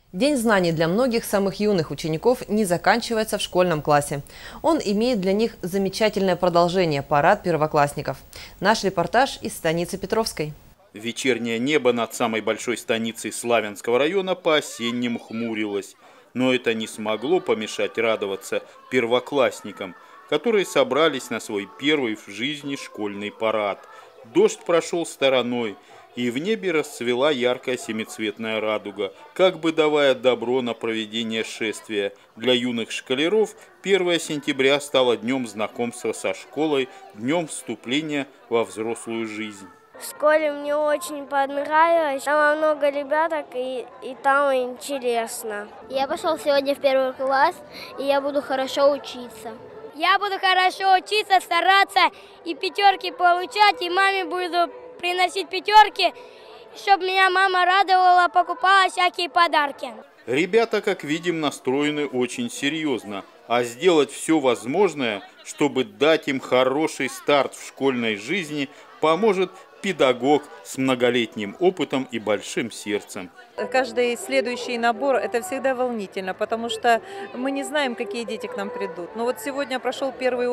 День знаний для многих самых юных учеников не заканчивается в школьном классе. Он имеет для них замечательное продолжение – парад первоклассников. Наш репортаж из станицы Петровской. Вечернее небо над самой большой станицей Славянского района по-осеннему хмурилось. Но это не смогло помешать радоваться первоклассникам, которые собрались на свой первый в жизни школьный парад. Дождь прошел стороной, и в небе расцвела яркая семицветная радуга, как бы давая добро на проведение шествия. Для юных школяров 1 сентября стало днем знакомства со школой, днем вступления во взрослую жизнь. В школе мне очень понравилось, там много ребяток и там интересно. Я пошел сегодня в 1 класс, и я буду хорошо учиться. Я буду хорошо учиться, стараться и пятерки получать, и маме буду приносить пятерки, чтобы меня мама радовала, покупала всякие подарки. Ребята, как видим, настроены очень серьезно, а сделать все возможное, чтобы дать им хороший старт в школьной жизни, поможет педагог с многолетним опытом и большим сердцем. Каждый следующий набор – это всегда волнительно, потому что мы не знаем, какие дети к нам придут. Но вот сегодня прошел первый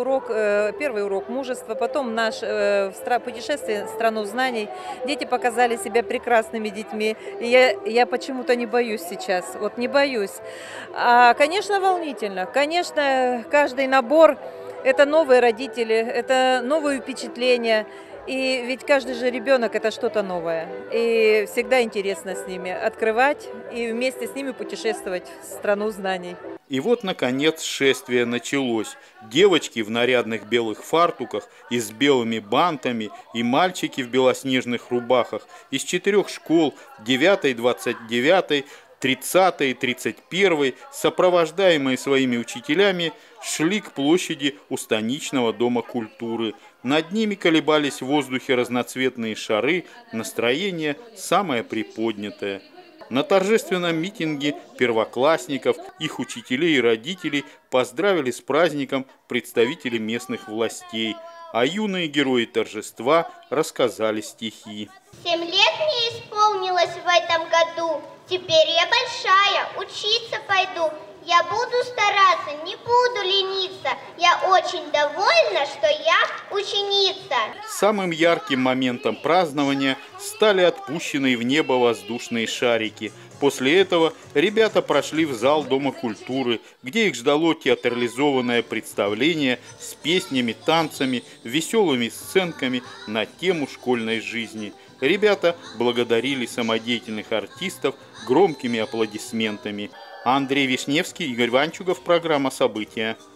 урок мужества, потом наше путешествие в страну знаний. Дети показали себя прекрасными детьми. И я почему-то не боюсь сейчас, вот не боюсь. Конечно, волнительно. Конечно, каждый набор – это новые родители, это новые впечатления. И ведь каждый же ребенок – это что-то новое. И всегда интересно с ними открывать и вместе с ними путешествовать в страну знаний. И вот, наконец, шествие началось. Девочки в нарядных белых фартуках и с белыми бантами, и мальчики в белоснежных рубахах из 4 школ – 9, 29, 30 и 31, сопровождаемые своими учителями, шли к площади у станичного дома культуры. Над ними колебались в воздухе разноцветные шары, настроение самое приподнятое. На торжественном митинге первоклассников, их учителей и родителей поздравили с праздником представители местных властей, а юные герои торжества рассказали стихи. 7 лет мне исполнилось в этом году, теперь я большая, учиться пойду. Я буду стараться, не буду лениться. Я очень довольна, что я ученица. Самым ярким моментом празднования стали отпущенные в небо воздушные шарики. После этого ребята прошли в зал Дома культуры, где их ждало театрализованное представление с песнями, танцами, веселыми сценками на тему школьной жизни. Ребята благодарили самодеятельных артистов громкими аплодисментами. Андрей Вишневский, Игорь Ванчугов, программа «События».